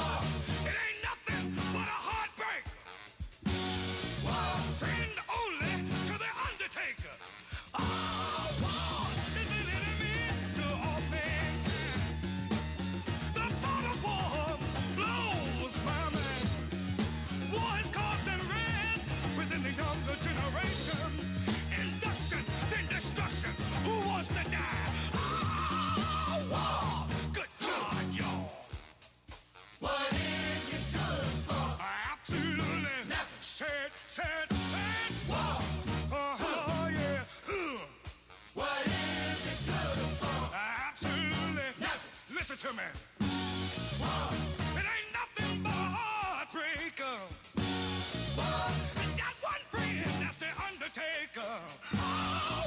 It ain't nothing but a heartbreak. Friend only to the undertaker. Oh, war is an enemy to all mankind. The thought of war blows my mind. War is causing rage within the younger generation. Induction, then destruction. Who wants to die? Oh, war! Good God, y'all. What is it good for? Absolutely. Never. Said. War. Yeah. What is it good for? Absolutely. Never. Listen to me. War. It ain't nothing but a heartbreaker. War. I got one friend, that's the undertaker. Oh,